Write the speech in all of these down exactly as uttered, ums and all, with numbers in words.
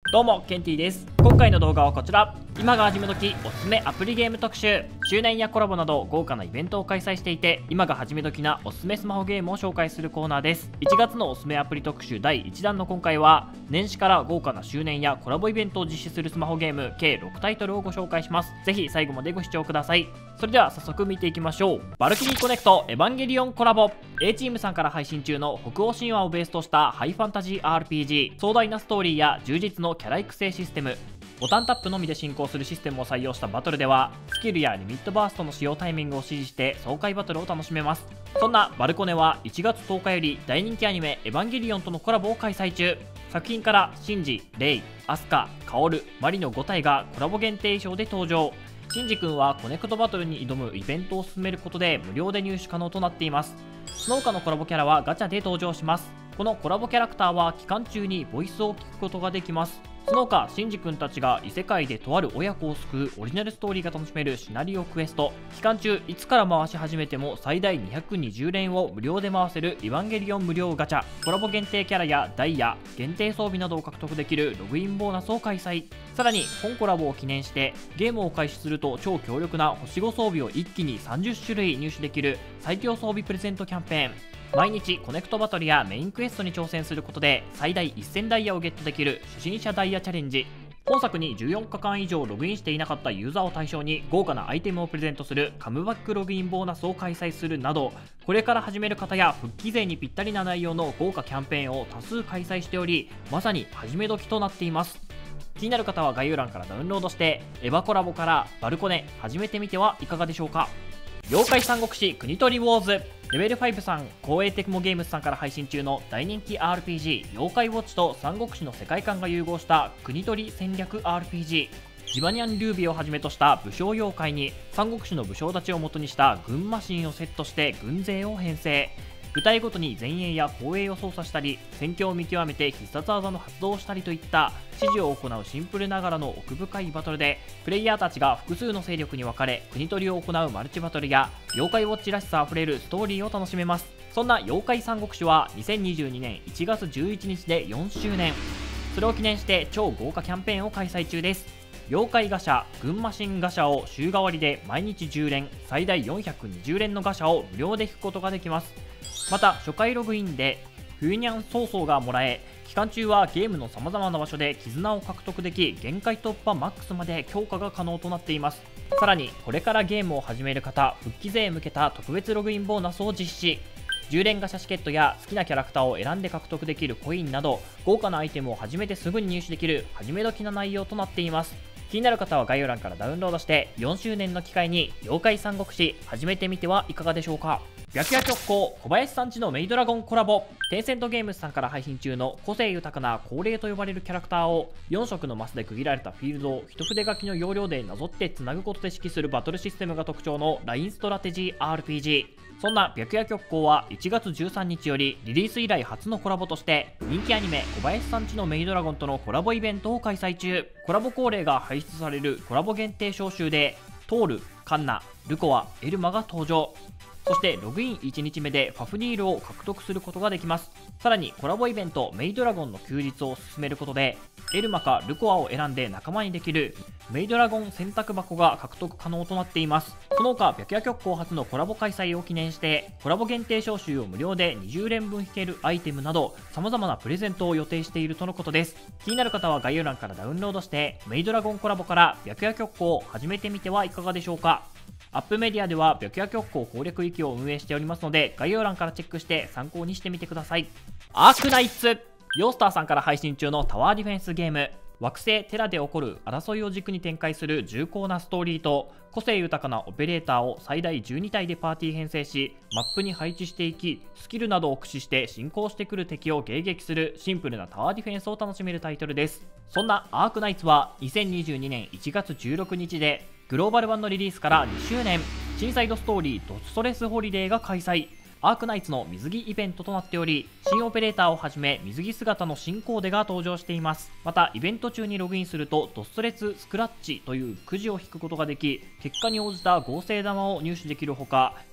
どうもケンティーです。今回の動画はこちら。今が始め時おすすめアプリゲーム特集。周年やコラボなど豪華なイベントを開催していて、今が始め時なおすすめスマホゲームを紹介するコーナーです。いちがつのおすすめアプリ特集だいいちだんの今回は、年始から豪華な周年やコラボイベントを実施するスマホゲーム計ろくタイトルをご紹介します。ぜひ最後までご視聴ください。それでは早速見ていきましょう。バルキリーコネクトエヴァンゲリオンコラボ。 A チームさんから配信中の北欧神話をベースとしたハイファンタジー アールピージー、壮大なストーリーや充実のキャラ育成システム、ボタンタップのみで進行するシステムを採用したバトルでは、スキルやリミットバーストの使用タイミングを指示して爽快バトルを楽しめます。そんなバルコネはいちがつとおかより大人気アニメエヴァンゲリオンとのコラボを開催中。作品からシンジ、レイ、アスカ、カオル、マリのご体がコラボ限定衣装で登場。シンジ君はコネクトバトルに挑むイベントを進めることで無料で入手可能となっています。その他のコラボキャラはガチャで登場します。このコラボキャラクターは期間中にボイスを聞くことができます。その他、シンジ君たちが異世界でとある親子を救うオリジナルストーリーが楽しめるシナリオクエスト。期間中いつから回し始めても最大にひゃくにじゅうれんを無料で回せるエヴァンゲリオン無料ガチャ。コラボ限定キャラやダイヤ、限定装備などを獲得できるログインボーナスを開催。さらに本コラボを記念してゲームを開始すると超強力な星ご装備を一気にさんじゅっしゅるい入手できる最強装備プレゼントキャンペーン。毎日コネクトバトルやメインクエストに挑戦することで最大せんダイヤをゲットできる初心者ダイヤチャレンジ。本作にじゅうよっかかん以上ログインしていなかったユーザーを対象に豪華なアイテムをプレゼントするカムバックログインボーナスを開催するなど、これから始める方や復帰勢にぴったりな内容の豪華キャンペーンを多数開催しており、まさに始め時となっています。気になる方は概要欄からダウンロードしてエヴァコラボからバルコネ始めてみてはいかがでしょうか。妖怪三国志国取りウォーズ。レベルごさん光栄テクモゲームズさんから配信中の大人気 アールピージー 妖怪ウォッチと三国志の世界観が融合した国取り戦略 アールピージー。 ジバニャン・ルービーをはじめとした武将妖怪に三国志の武将たちを元にした軍マシンをセットして軍勢を編成。部隊ごとに前衛や後衛を操作したり、戦況を見極めて必殺技の発動をしたりといった指示を行うシンプルながらの奥深いバトルで、プレイヤーたちが複数の勢力に分かれ国取りを行うマルチバトルや妖怪ウォッチらしさあふれるストーリーを楽しめます。そんな妖怪三国志はにせんにじゅうにねんいちがつじゅういちにちでよんしゅうねん。それを記念して超豪華キャンペーンを開催中です。妖怪ガシャ、軍マシンガシャを週替わりで毎日じゅうれん、最大よんひゃくにじゅうれんのガシャを無料で引くことができます。また初回ログインで冬ニャン曹操がもらえ、期間中はゲームのさまざまな場所で絆を獲得でき、限界突破マックスまで強化が可能となっています。さらにこれからゲームを始める方、復帰勢へ向けた特別ログインボーナスを実施。じゅうれんガシャチケットや好きなキャラクターを選んで獲得できるコインなど、豪華なアイテムを始めてすぐに入手できる始め時な内容となっています。気になる方は概要欄からダウンロードしてよんしゅうねんの機会に妖怪三国志始めてみてはいかがでしょうか。白夜直行小林さんちのメイドラゴンコラボ。テンセントゲームズさんから配信中の個性豊かな高齢と呼ばれるキャラクターをよんしょくのマスで区切られたフィールドを一筆書きの要領でなぞってつなぐことで指揮するバトルシステムが特徴のラインストラテジー アールピージー。そんな白夜直行はいちがつじゅうさんにちよりリリース以来初のコラボとして人気アニメ小林さんちのメイドラゴンとのコラボイベントを開催中。コラボ恒例が輩出されるコラボ限定招集でトール、カンナ、ルコア、エルマが登場。そしてログインいちにちめでファフニールを獲得することができます。さらにコラボイベントメイドラゴンの休日を進めることでエルマかルコアを選んで仲間にできるメイドラゴン選択箱が獲得可能となっています。その他白夜直行初のコラボ開催を記念してコラボ限定招集を無料でにじゅうれんぶん引けるアイテムなど様々なプレゼントを予定しているとのことです。気になる方は概要欄からダウンロードしてメイドラゴンコラボから白夜直行を始めてみてはいかがでしょうか。アップメディアでは白夜直行攻略域を運営しておりますので概要欄からチェックして参考にしてみてください。アークナイツ。ヨースターさんから配信中のタワーディフェンスゲーム。惑星テラで起こる争いを軸に展開する重厚なストーリーと個性豊かなオペレーターを最大じゅうにたいでパーティー編成しマップに配置していき、スキルなどを駆使して進行してくる敵を迎撃するシンプルなタワーディフェンスを楽しめるタイトルです。そんなアークナイツはにせんにじゅうにねんいちがつじゅうろくにちでグローバル版のリリースからにしゅうねん、新サイドストーリードストレスホリデーが開催。アークナイツの水着イベントとなっており、新オペレーターをはじめ水着姿の新コーデが登場しています。またイベント中にログインするとドストレススクラッチというくじを引くことができ、結果に応じた合成玉を入手できるほか、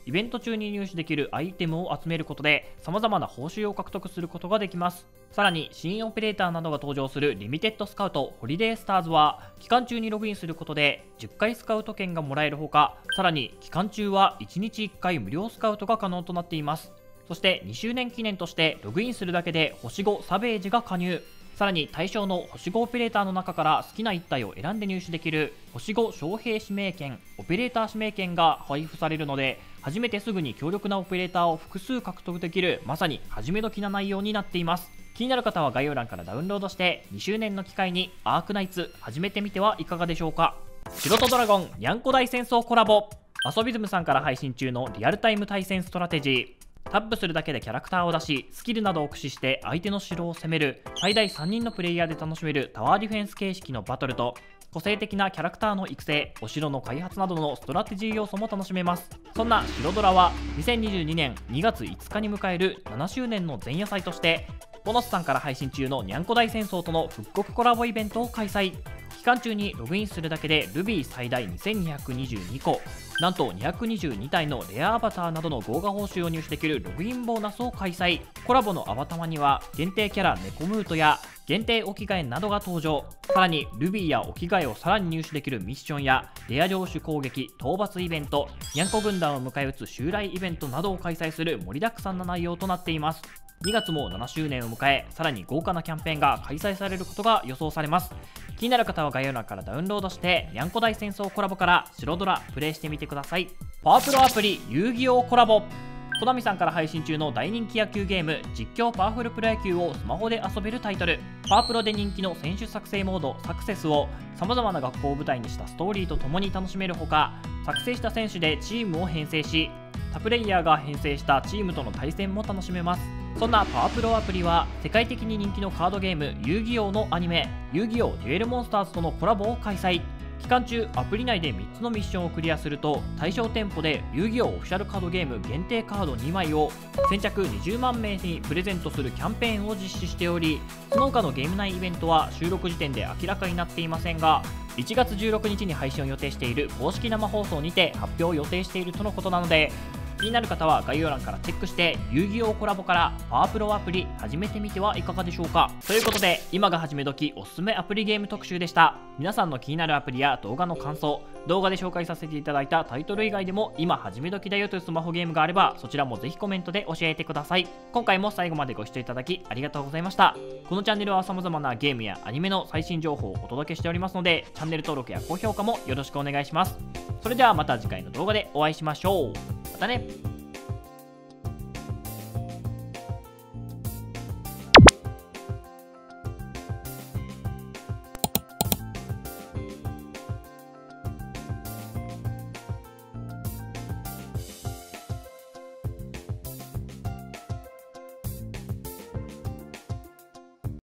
イベント中に入手できるアイテムを集めることで様々な報酬を獲得することができます。さらに新オペレーターなどが登場するリミテッドスカウトホリデースターズは期間中にログインすることでじゅっかいスカウト券がもらえるほか、さらに期間中はいちにちいっかい無料スカウトが可能となっています。そしてにしゅうねん記念としてログインするだけで星ごサベージが加入、さらに対象の星ごオペレーターの中から好きないち体を選んで入手できる星ご招兵指名権、オペレーター指名権が配布されるので、初めてすぐに強力なオペレーターを複数獲得できる、まさに始め時な内容になっています。気になる方は概要欄からダウンロードしてにしゅうねんの機会にアークナイツ始めてみてはいかがでしょうか。白とドラゴンにゃんこ大戦争コラボ、遊びズムさんから配信中のリアルタイム対戦ストラテジー。タップするだけでキャラクターを出し、スキルなどを駆使して相手の城を攻める最大さんにんのプレイヤーで楽しめるタワーディフェンス形式のバトルと、個性的なキャラクターの育成、お城の開発などのストラテジー要素も楽しめます。そんな白ドラはにせんにじゅうにねんにがついつかに迎えるななしゅうねんの前夜祭として、ボノスさんから配信中のにゃんこ大戦争との復刻コラボイベントを開催。期間中にログインするだけでルビー最大にせんにひゃくにじゅうにこ、なんとにひゃくにじゅうに体のレアアバターなどの豪華報酬を入手できるログインボーナスを開催。コラボのアバタマには限定キャラネコムートや限定お着替えなどが登場。さらにルビーやお着替えをさらに入手できるミッションやレア城主攻撃討伐イベント、にゃんこ軍団を迎え撃つ襲来イベントなどを開催する盛りだくさんな内容となっています。にがつもななしゅうねんを迎え、さらに豪華なキャンペーンが開催されることが予想されます。気になる方は概要欄からダウンロードしてにゃんこ大戦争コラボから白ドラプレイしてみてください。パワープロアプリ遊戯王コラボ、コナミさんから配信中の大人気野球ゲーム実況パワフルプロ野球をスマホで遊べるタイトル。パワープロで人気の選手作成モードサクセスをさまざまな学校を舞台にしたストーリーとともに楽しめるほか、作成した選手でチームを編成し、他プレイヤーが編成したチームとの対戦も楽しめます。そんなパワプロアプリは世界的に人気のカードゲーム遊戯王のアニメ遊戯王デュエルモンスターズとのコラボを開催。期間中アプリ内でみっつのミッションをクリアすると対象店舗で遊戯王オフィシャルカードゲーム限定カードにまいを先着にじゅうまんめいにプレゼントするキャンペーンを実施しており、その他のゲーム内イベントは収録時点で明らかになっていませんが、いちがつじゅうろくにちに配信を予定している公式生放送にて発表を予定しているとのことなので、気になる方は概要欄からチェックして遊戯王コラボからパワープロアプリ始めてみてはいかがでしょうか。ということで今が始め時おすすめアプリゲーム特集でした。皆さんの気になるアプリや動画の感想、動画で紹介させていただいたタイトル以外でも今始め時だよというスマホゲームがあればそちらもぜひコメントで教えてください。今回も最後までご視聴いただきありがとうございました。このチャンネルは様々なゲームやアニメの最新情報をお届けしておりますので、チャンネル登録や高評価もよろしくお願いします。それではまた次回の動画でお会いしましょう。またね。